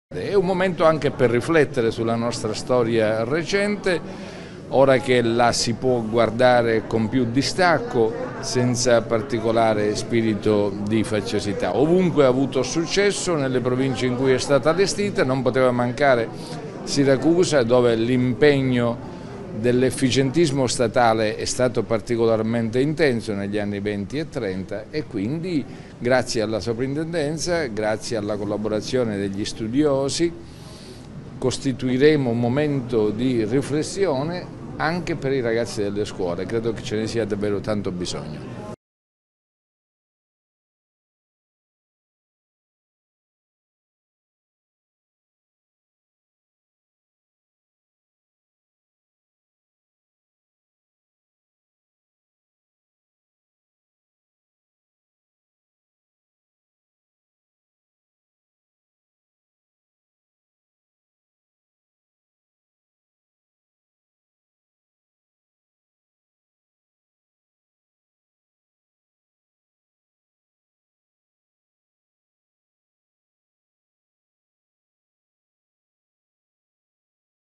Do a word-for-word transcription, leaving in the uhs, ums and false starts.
È un momento anche per riflettere sulla nostra storia recente, ora che la si può guardare con più distacco, senza particolare spirito di faziosità. Ovunque ha avuto successo, nelle province in cui è stata allestita, non poteva mancare Siracusa, dove l'impegno dell'efficientismo statale è stato particolarmente intenso negli anni venti e trenta e quindi grazie alla soprintendenza, grazie alla collaborazione degli studiosi, costituiremo un momento di riflessione anche per i ragazzi delle scuole. Credo che ce ne sia davvero tanto bisogno.